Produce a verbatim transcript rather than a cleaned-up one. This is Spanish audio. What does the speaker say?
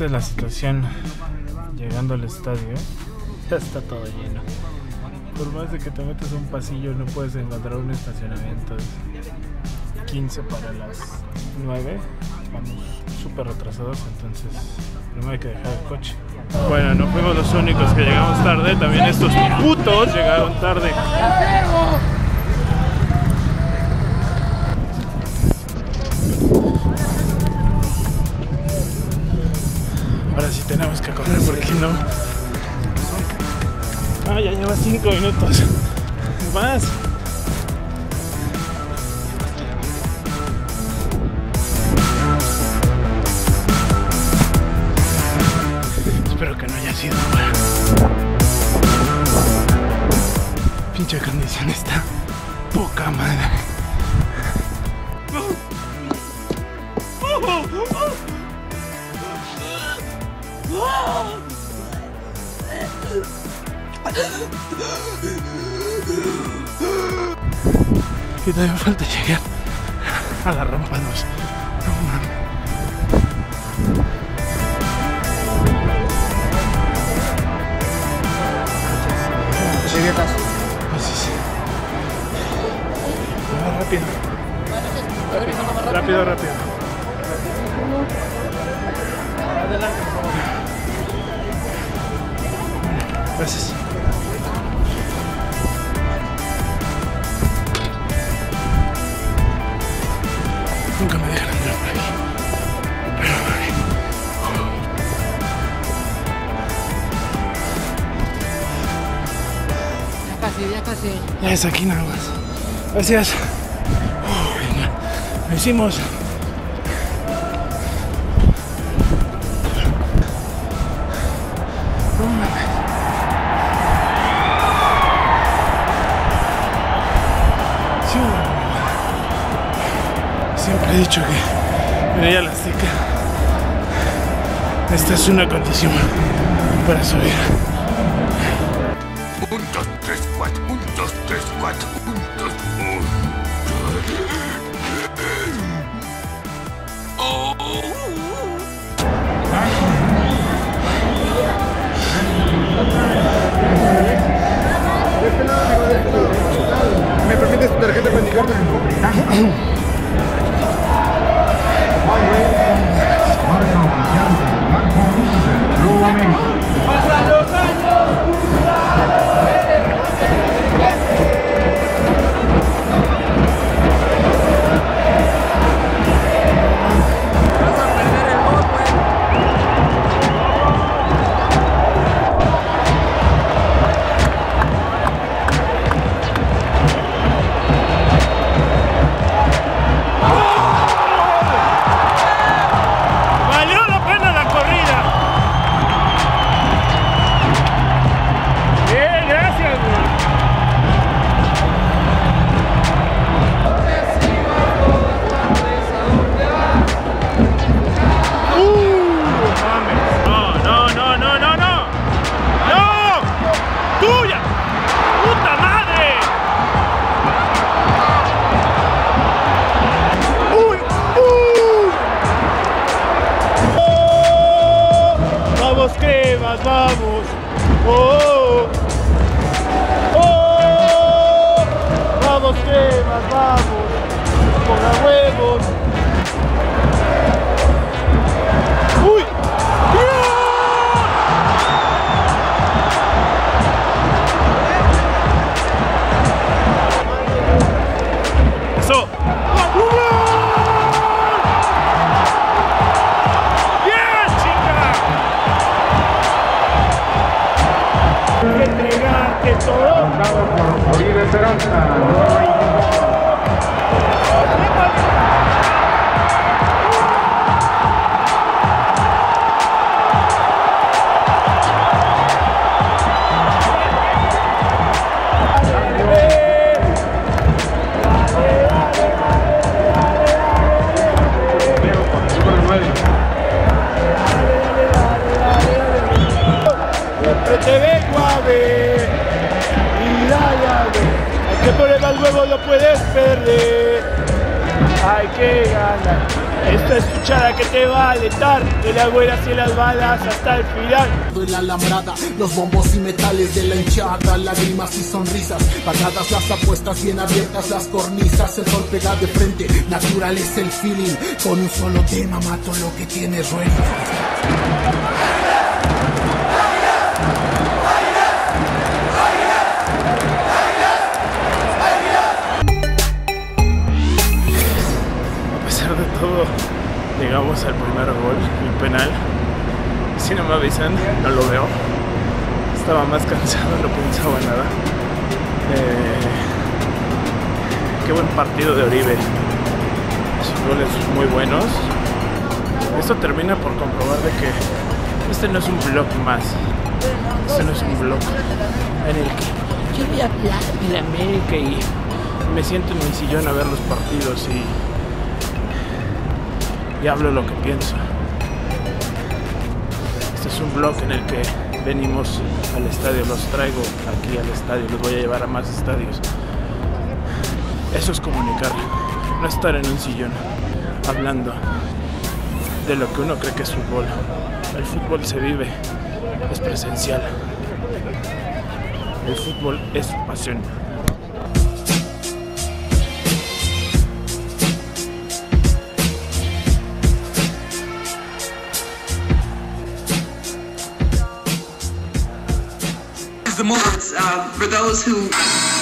esta es la situación llegando al estadio, ¿eh? Ya está todo lleno. Por más de que te metas a un pasillo no puedes encontrar un estacionamiento. Es quince para las nueve. Vamos súper retrasados, entonces primero hay que dejar el coche. Bueno, no fuimos los únicos que llegamos tarde. También estos putos llegaron tarde. Ahora sí tenemos que correr porque no. Ah, ya lleva cinco minutos. Más. Espero que no haya sido mal. Pinche condición está poca madre. Y todavía falta llegar a la rampa dos. No mames. Lleguetas. Sí, sí. Más rápido. Rápido, rápido, rápido. Adelante. Gracias. Nunca me dejan entrar por aquí. Pero Ya casi, ya casi. ya es aquí nada más. Gracias. Oh, venga. Lo hicimos. No mames. Sí, siempre he dicho que venir a la Azteca, esta es una condición para subir. Un, dos, tres, cuatro. Un, dos, tres, cuatro. Un, dos, un. Oh. ¿Me permites tu tarjeta para indicarte? ¡Pasan los años! Vas a perder el gol, güey. ¡Valió la pena la corrida! Bien, gracias, güey. No, no, no, no, no, no. ¡No! ¡Tuya! ¡Puta madre! ¡Uy! ¡Uy! ¡Oh! ¡Vamos, cremas, vamos! ¡Oh! ¡Oh! ¡Vamos, cremas, vamos! ¡Ponga huevos! ¡Uy! ¡Eso! ¡Bien, chica! Hay que entregarte todo. Por Oribe Esperanza. Siempre te vengo a ver y dale a ver. Hay que poner más huevos, no puedes perder. Hay que ganar. Esta escuchada que te va a alentar, de la güera hacia las balas hasta el final. De la alambrada, los bombos y metales de la hinchada, lágrimas y sonrisas, pagadas las apuestas, bien abiertas las cornisas, el sol pega de frente, natural es el feeling, con un solo tema mato lo que tiene ruedas. De todo, llegamos al primer gol, el penal. Si no me avisan, no lo veo. Estaba más cansado, no pensaba en nada. Eh, qué buen partido de Oribe. Sus goles muy buenos. Esto termina por comprobar de que este no es un blog más. Este no es un blog en el que yo voy a hablar de la América y me siento en mi sillón a ver los partidos y y hablo lo que pienso. Este es un blog en el que venimos al estadio, los traigo aquí al estadio, los voy a llevar a más estadios. Eso es comunicar, no estar en un sillón hablando de lo que uno cree que es fútbol. El fútbol se vive, es presencial. El fútbol es pasión. The moments uh, for those who